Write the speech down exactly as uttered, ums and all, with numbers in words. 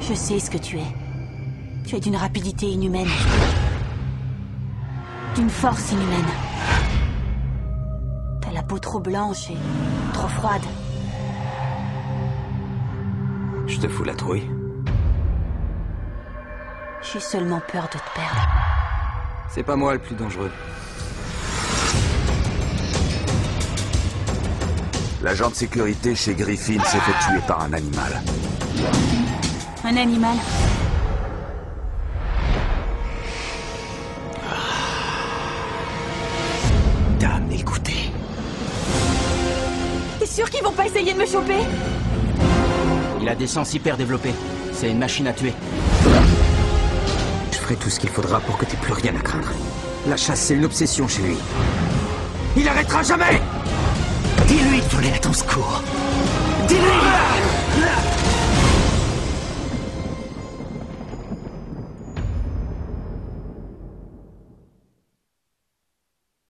Je sais ce que tu es. Tu es d'une rapidité inhumaine. D'une force inhumaine. T'as la peau trop blanche et trop froide. Je te fous la trouille. J'ai seulement peur de te perdre. C'est pas moi le plus dangereux. L'agent de sécurité chez Griffin s'est fait tuer par un animal. Un animal? T'as amené le goûter. T'es sûr qu'ils vont pas essayer de me choper? Il a des sens hyper développés. C'est une machine à tuer. Je ferai tout ce qu'il faudra pour que t'aies plus rien à craindre. La chasse, c'est une obsession chez lui. Il arrêtera jamais! Dis-lui de voler à ton secours. Dis-lui!